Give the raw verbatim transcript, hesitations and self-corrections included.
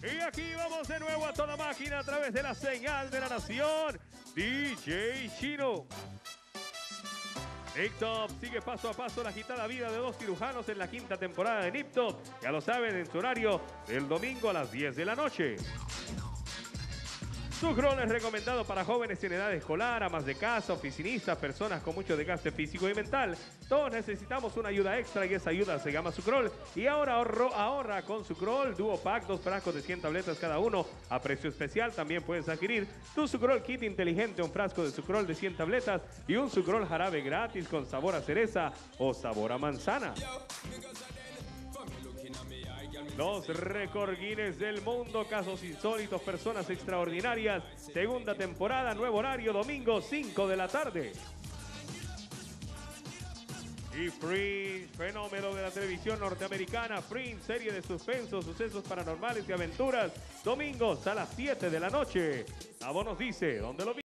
Y aquí vamos de nuevo a toda máquina a través de la señal de la nación. D J Chino. Niptop sigue paso a paso la agitada vida de dos cirujanos en la quinta temporada de Niptop. Ya lo saben, en su horario del domingo a las diez de la noche. Sucrol es recomendado para jóvenes en edad escolar, amas de casa, oficinistas, personas con mucho desgaste físico y mental. Todos necesitamos una ayuda extra y esa ayuda se llama Sucrol. Y ahora ahorro, ahorra con Sucrol Duo Pack, dos frascos de cien tabletas cada uno a precio especial. También puedes adquirir tu Sucrol Kit inteligente, un frasco de Sucrol de cien tabletas y un Sucrol jarabe gratis con sabor a cereza o sabor a manzana. Los récord Guinness del mundo, casos insólitos, personas extraordinarias. Segunda temporada, nuevo horario, domingo cinco de la tarde. Y Fringe, fenómeno de la televisión norteamericana. Fringe, serie de suspenso, sucesos paranormales y aventuras. Domingos a las siete de la noche. Sabo nos dice, ¿dónde lo vi?